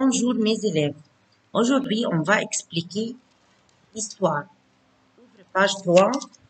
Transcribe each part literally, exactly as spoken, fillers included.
Bonjour mes élèves. Aujourd'hui, on va expliquer l'histoire. Ouvre page trois.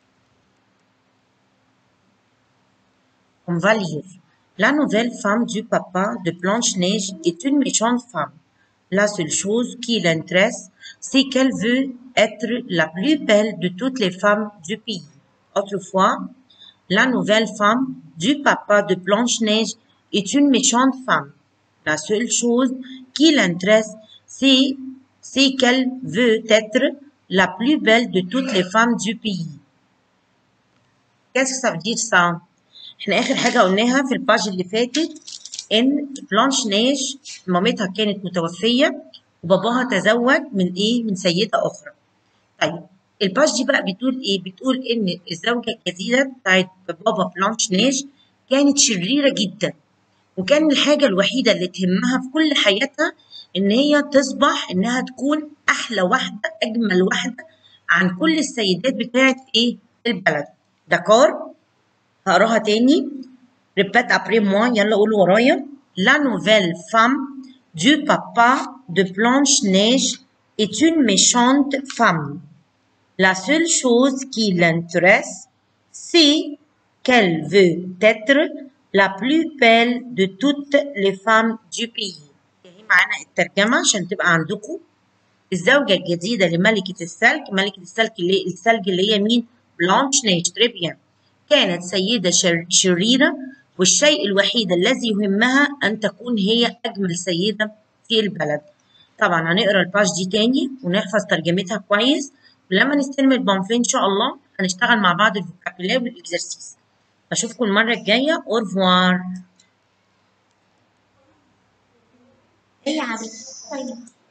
On va lire. La nouvelle femme du papa de Blanche-Neige est une méchante femme. La seule chose qui l'intéresse, c'est qu'elle veut être la plus belle de toutes les femmes du pays. Autrefois, la nouvelle femme du papa de Blanche-Neige est une méchante femme. La seule chose qui l'intéresse, c'est, c'est qu'elle veut être la plus belle de toutes les femmes du pays. Qu'est-ce que ça veut dire ça؟ احنا اخر حاجة قلناها في الباج اللي فاتت ان بلانش نيج مامتها كانت متوفية وباباها تزوج من ايه؟ من سيدة اخرى. طيب الباج دي بقى بتقول ايه؟ بتقول ان الزوجة الجديدة بتاعت بابا بلانش نيج كانت شريرة جدا، وكان الحاجة الوحيدة اللي تهمها في كل حياتها ان هي تصبح انها تكون احلى واحدة، اجمل واحدة عن كل السيدات بتاعت ايه؟ البلد. دكار؟ هقراها تاني. Répète après moi. يلا قولوا ورايا. La nouvelle femme du papa de Blanche-Neige est une méchante femme. La seule chose qui l'intéresse, c'est qu'elle veut être la plus belle de toutes les femmes du pays. هي معانا الترجمة عشان تبقى عندكم. الزوجة الجديدة لملكة الثلج، ملكة الثلج اللي الثلج اللي هي مين؟ بلانش نيج. تريبيان. كانت سيدة شريرة، والشيء الوحيد الذي يهمها أن تكون هي أجمل سيدة في البلد. طبعا هنقرا الباج دي تاني ونحفظ ترجمتها كويس، ولما نستلم البامفليه إن شاء الله هنشتغل مع بعض الفوكابيلار والإكزرسيس. أشوفكم المرة الجاية. أورفوار. إيه يا عبيد؟ طيب.